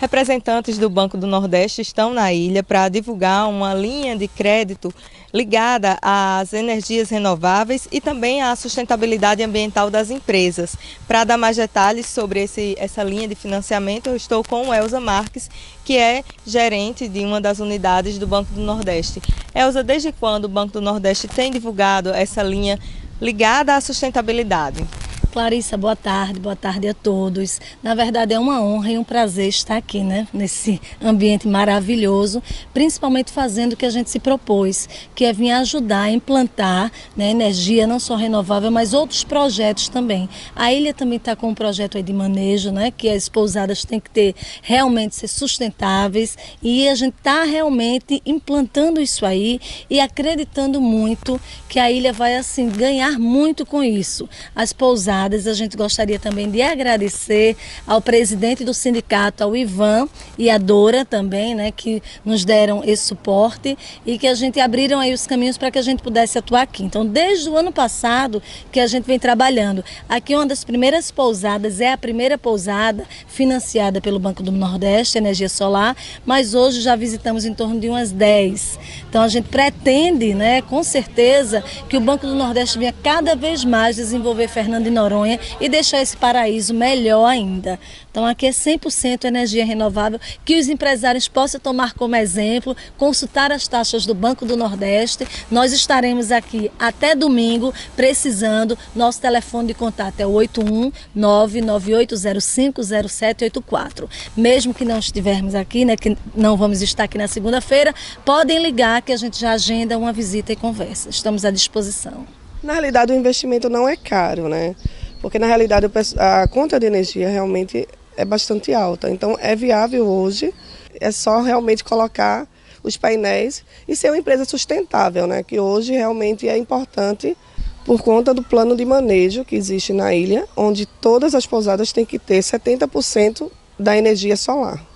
Representantes do Banco do Nordeste estão na ilha para divulgar uma linha de crédito ligada às energias renováveis e também à sustentabilidade ambiental das empresas. Para dar mais detalhes sobre essa linha de financiamento, eu estou com Elza Marques, que é gerente de uma das unidades do Banco do Nordeste. Elza, desde quando o Banco do Nordeste tem divulgado essa linha ligada à sustentabilidade? Clarissa, boa tarde a todos. Na verdade é uma honra e um prazer estar aqui, nesse ambiente maravilhoso, principalmente fazendo o que a gente se propôs, que é vir ajudar a implantar energia não só renovável, mas outros projetos também. A ilha também está com um projeto aí de manejo, que as pousadas têm que realmente ser sustentáveis, e a gente está realmente implantando isso aí e acreditando muito que a ilha vai assim ganhar muito com isso. As pousadas, a gente gostaria também de agradecer ao presidente do sindicato, ao Ivan, e à Dora também, que nos deram esse suporte e que a gente abriram aí os caminhos para que a gente pudesse atuar aqui. Então, desde o ano passado que a gente vem trabalhando. Aqui uma das primeiras pousadas, é a primeira pousada financiada pelo Banco do Nordeste, energia solar, mas hoje já visitamos em torno de umas 10. Então, a gente pretende, com certeza, que o Banco do Nordeste venha cada vez mais desenvolver Fernando de Noronha e deixar esse paraíso melhor ainda. Então aqui é 100% energia renovável, que os empresários possam tomar como exemplo, consultar as taxas do Banco do Nordeste. Nós estaremos aqui até domingo, precisando. Nosso telefone de contato é o 81998050784. Mesmo que não estivermos aqui, que não vamos estar aqui na segunda-feira, podem ligar que a gente já agenda uma visita e conversa. Estamos à disposição. Na realidade, o investimento não é caro, Porque na realidade a conta de energia realmente é bastante alta. Então é viável hoje, é só realmente colocar os painéis e ser uma empresa sustentável, Que hoje realmente é importante por conta do plano de manejo que existe na ilha, onde todas as pousadas têm que ter 70% da energia solar.